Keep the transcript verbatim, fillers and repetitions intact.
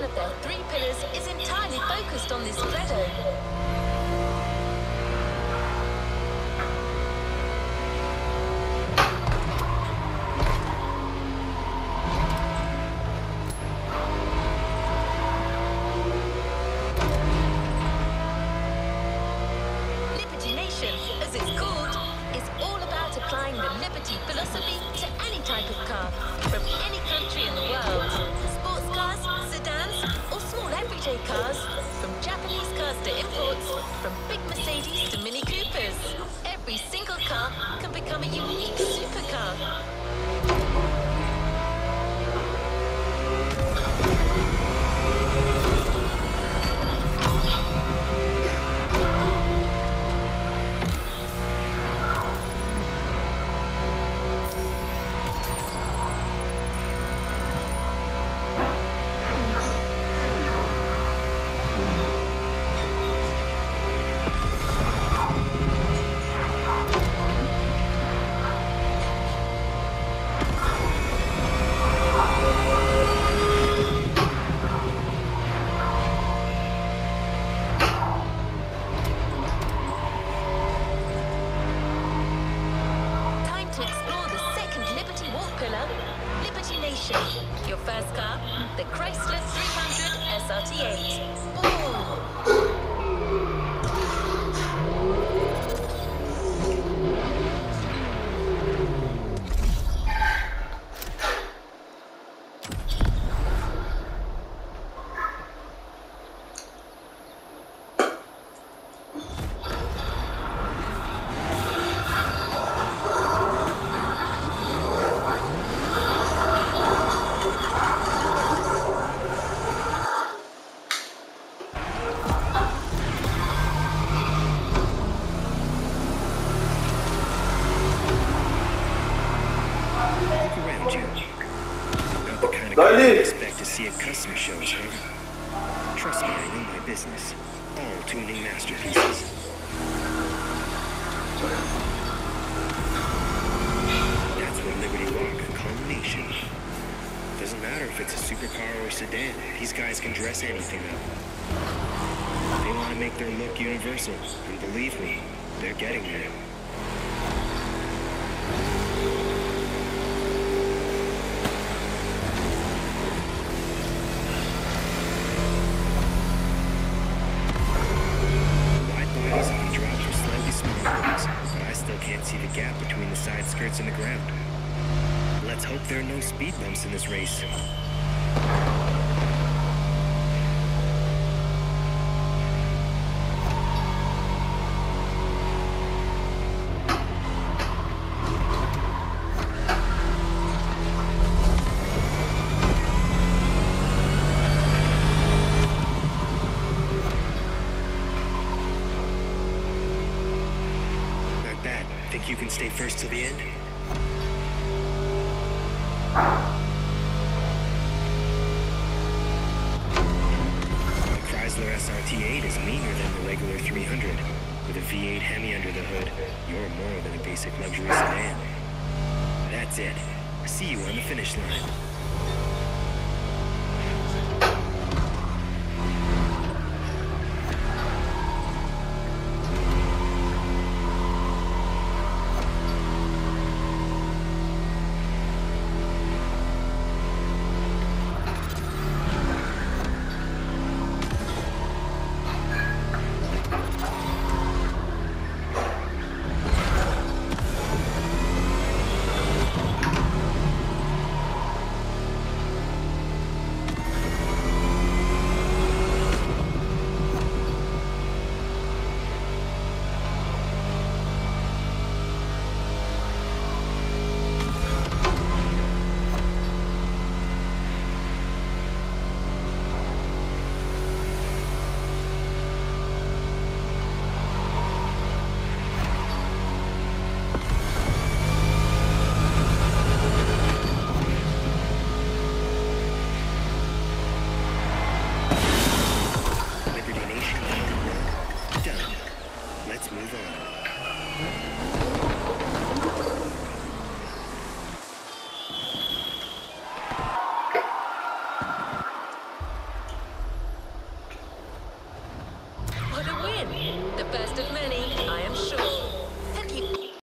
one of their three pillars is entirely focused on this credo. Liberty Nation, as it's called, is all about applying the Liberty philosophy to any type of car, from any country in the world. Sports cars, sedans, or small everyday cars, from Japanese cars to imports, from big Mercedes to Mini Coopers. Every single car can become a unique supercar. Liberty Nation. Your first car, the Chrysler three hundred S R T eight. Boom! I didn't expect to see at custom shows, huh? Trust me, I know my business. All tuning masterpieces. That's what Liberty Walk call Nation. Doesn't matter if it's a supercar or a sedan. These guys can dress anything up. They want to make their look universal, and believe me, they're getting there. Can't see the gap between the side skirts and the ground. Let's hope there are no speed bumps in this race. Think you can stay first till the end? The Chrysler S R T eight is meaner than the regular three hundred. With a V eight Hemi under the hood, you're more than a basic luxury sedan. That's it. See you on the finish line.